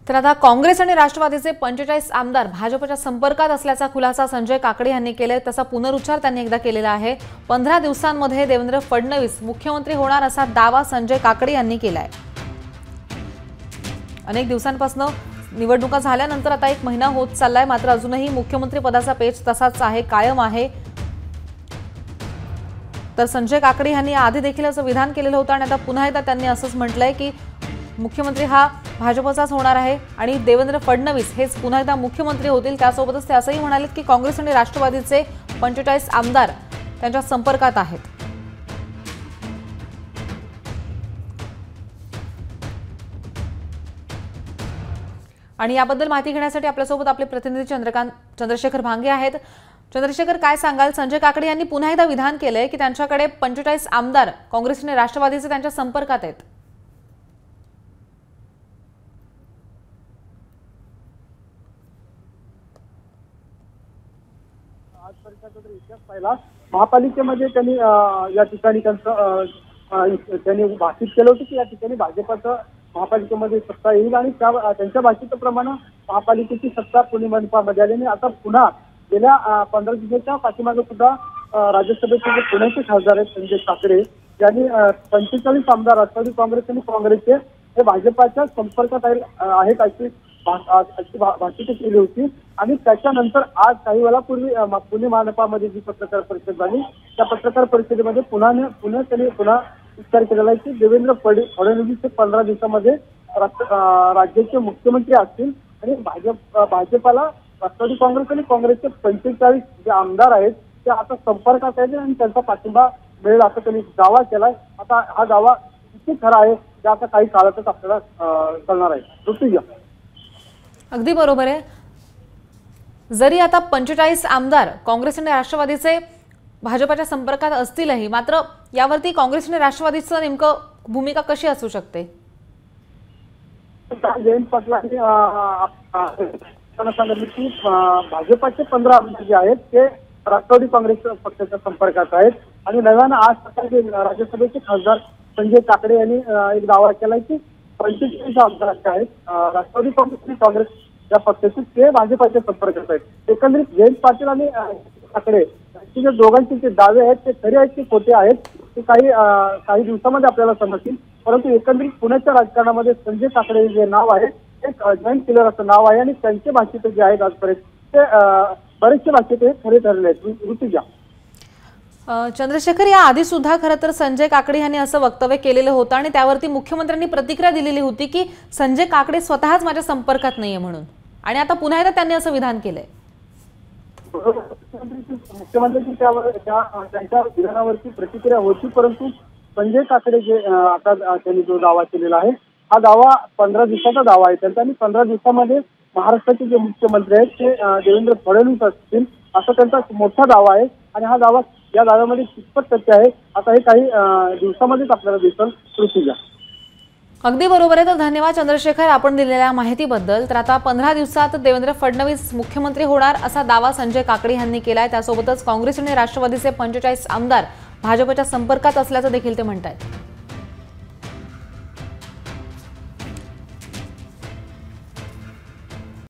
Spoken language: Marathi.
तर आता काँग्रेस आणि राष्ट्रवादीचे 45 आमदार भाजपच्या संपर्कात असल्याचा खुलासा संजय काकडे यांनी केलाय। तसा पुनरुच्चार त्यांनी एकदा केलेला आहे। 15 दिवसांमध्ये देवेंद्र फडणवीस मुख्यमंत्री होणार असा दावा संजय काकडे यांनी केलाय। अनेक दिवसांपासून निवडणुका झाल्यानंतर आता एक महिना होत चाललाय, मात्र अजूनही मुख्यमंत्री पदाचा पेच तसाच आहे, कायम आहे। तर संजय काकडे यांनी आधी देखील असं विधान केलेलं होतं आणि आता पुन्हा एकदा त्यांनी असंच म्हटलंय की मुख्यमंत्री हा भाजपचाच होणार आहे आणि देवेंद्र फडणवीस हेच पुन्हा एकदा मुख्यमंत्री होतील। त्यासोबतच ते असंही म्हणाले की काँग्रेस आणि राष्ट्रवादीचे 45 आमदार त्यांच्या संपर्कात आहेत। आणि याबद्दल माहिती घेण्यासाठी आपल्यासोबत आपले प्रतिनिधी चंद्रशेखर भांगे आहेत। चंद्रशेखर, काय सांगाल? संजय काकडे यांनी पुन्हा एकदा विधान केलंय की त्यांच्याकडे 45 आमदार काँग्रेस आणि राष्ट्रवादीचे त्यांच्या संपर्कात आहेत। आजपर्यंत जर इतिहास पाहिला, महापालिकेमध्ये त्यांनी या ठिकाणी त्यांनी भाषित केलं होतं की या ठिकाणी भाजपचं महापालिकेमध्ये सत्ता येईल आणि त्यांच्या भाषेप्रमाणे महापालिकेची सत्ता पुणे मनपामध्ये आली आणि आता पुन्हा गेल्या 15 दिवसाच्या पाठीमागे सुद्धा राज्यसभेचे जे पुण्याचे खासदार आहेत संजय काकडे यांनी 45 आमदार राष्ट्रवादी काँग्रेस आणि काँग्रेसचे हे भाजपाच्या संपर्कात आहेत अशी भाषित केली होती। आणि त्याच्यानंतर आज काही वेळापूर्वी पुणे मनपामध्ये जी पत्रकार परिषद झाली त्या पत्रकार परिषदेमध्ये पुन्हा विचार केलेला आहे की देवेंद्र फडणवीस हे 15 दिवसामध्ये राज्याचे मुख्यमंत्री असतील आणि भाजपाला राष्ट्रवादी काँग्रेस आणि काँग्रेसचे 45 जे आमदार आहेत ते आता संपर्कात आहेत आणि त्यांचा पाठिंबा मिळेल असं त्यांनी दावा केलाय। आता हा दावा किती खरा आहे ते आता काही काळातच आपल्याला कळणार आहे। ऋतुजा, अगदी बरोबर आहे। जरी आता 45 आमदार काँग्रेस आणि राष्ट्रवादीचे भाजपच्या संपर्कात असतीलही, मात्र यावरती काँग्रेस आणि राष्ट्रवादीचं नेमकं भूमिका कशी असू शकते? जयंत पाटलांनी सांगितलं की भाजपचे 15 आमदार जे आहेत ते राष्ट्रवादी काँग्रेस पक्षाच्या संपर्कात आहेत आणि नव्यानं आज सकाळी राज्यसभेचे खासदार संजय काकडे यांनी एक दावा केलाय की 45 आमदार आहेत राष्ट्रवादी काँग्रेस आणि काँग्रेस या पक्षाचे ते भाजपच्या संपर्कात आहेत। एकंदरीत जयंत पाटील आणि काकडे यांचे जे दोघांचे जे दावे आहेत ते खरे आहेत की खोटे आहेत ते काही दिवसामध्ये आपल्याला समजतील, परंतु एकंदरीत पुण्याच्या राजकारणामध्ये संजय काकडे जे नाव आहे एक जॉईंट किलर असं नाव आहे आणि त्यांचे भाषित जे आहेत आजपर्यंत ते बरेचसे भाषित हे खरे ठरले आहेत। ऋतुजा, चंद्रशेखर, या आधी सुद्धा खरं तर संजय काकडे यांनी असं वक्तव्य केलेलं होतं आणि त्यावरती मुख्यमंत्र्यांनी प्रतिक्रिया दिलेली होती की संजय काकडे स्वतःच माझ्या संपर्कात नाहीये म्हणून, आणि आता पुन्हा एकदा त्यांनी असं विधान केलंय। मुख्यमंत्र्यांची त्यांच्या विधानावरती प्रतिक्रिया होती, परंतु संजय काकडे जे आता त्यांनी जो दावा केलेला आहे हा दावा 15 दिवसाचा दावा आहे त्यांचा आणि 15 दिवसामध्ये महाराष्ट्राचे जे मुख्यमंत्री आहेत ते देवेंद्र फडणवीस असतील असा त्यांचा मोठा दावा आहे आणि हा दावा या दाव्यामध्ये कितपत सत्य आहे आता हे काही दिवसामध्येच आपल्याला दिसेल। ऋतुजा, अगदी बरोबर आहे। तर धन्यवाद चंद्रशेखर आपण दिलेल्या माहितीबद्दल। तर आता 15 दिवसात देवेंद्र फडणवीस मुख्यमंत्री होणार असा दावा संजय काकडे यांनी केलाय। त्यासोबतच काँग्रेस आणि राष्ट्रवादीचे 45 आमदार भाजपच्या संपर्कात असल्याचं देखील ते म्हणतात।